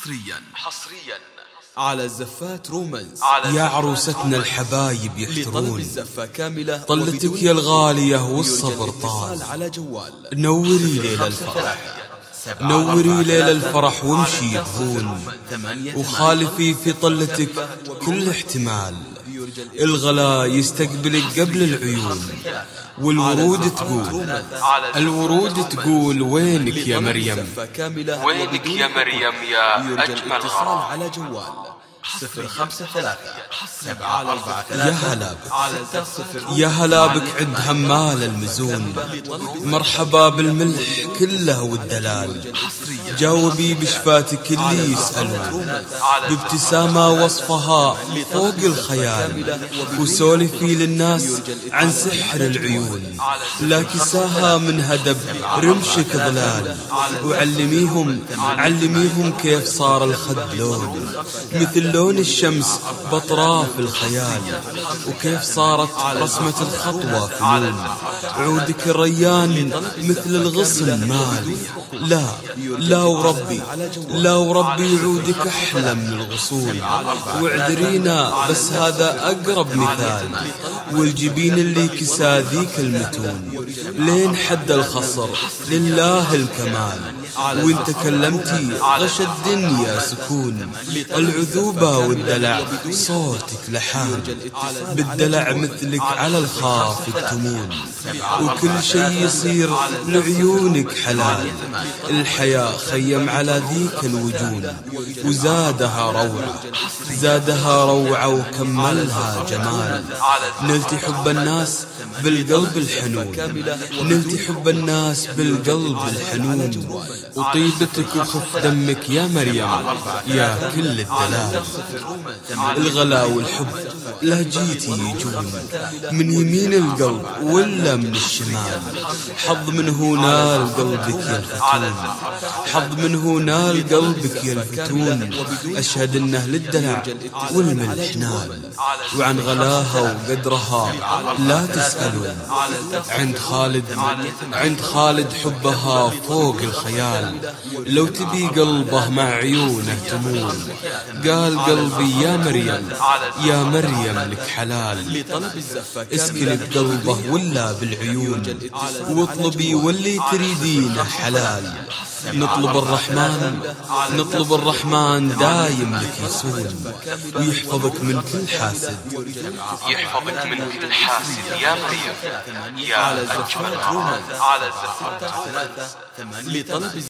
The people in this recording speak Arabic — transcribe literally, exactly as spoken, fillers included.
حصريا حصريا على الزفات رومانس. يا عروستنا الحبايب يحترون لطلب الزفة كاملة طلتك يا الغالية والصبر طال. على جوال نوري ليلة الفرح، نوري ليلة الفرح وامشي بهون، وخالفي في طلتك كل احتمال. الغلا يستقبلك قبل العيون، والورود تقول الورود تقول وينك يا مريم، وينك يا مريم يا أجمل غرام. على جوال صفر خمسة ثلاثة سبعة أربعة يا ثلاثة هلا بك على صفر. يا هلا بك عند همال المزون، مرحبا بالملح كله والدلال. جاوبي بشفاتك اللي يسألون، بابتسامة وصفها فوق الخيال، وسولفي للناس عن سحر العيون. لا كساها من هدب رمشك ضلال، وعلميهم علميهم كيف صار الخد لون مثل لون الشمس بأطراف الخيال، وكيف صارت رسمة الخطوة فنون. عودك الريان مثل الغصن مالي، لا لا وربي لا وربي عودك أحلى من الغصون. واعذرينا بس هذا أقرب مثال، والجبين اللي كسا ذيك المتون لين حد الخصر لله الكمال. وإن تكلمتي غش الدنيا سكون، العذوبة والدلع صوتك لحان. بالدلع مثلك على الخاف يكتمون، وكل شي يصير لعيونك حلال. الحياة خيم على ذيك الوجون، وزادها روعة زادها روعة وكملها جمال. نلتي حب الناس بالقلب الحنون، نلتي حب الناس بالقلب الحنون. وطيبتك وخف دمك يا مريم يا كل الدلال. الغلا والحب لا جيتي يجون من يمين القلب ولا من الشمال. حظ من هنا قلبك يا الفتون، حظ من هنا قلبك يا الفتون. أشهد أنه للدلع والملح نال، وعن غلاها وقدرها لا تسألون. عند خالد عند خالد حبها فوق الخيال، لو تبي قلبه مع عيونه تمون. قال قلبي يا مريم يا مريم لك حلال، اسكني بقلبه ولا بالعيون، واطلبي واللي تريدينه حلال. نطلب الرحمن نطلب الرحمن دايم لك يسون، ويحفظك من كل حاسد يحفظك من كل حاسد يا مريم يا أجمل غرام. على الزفات.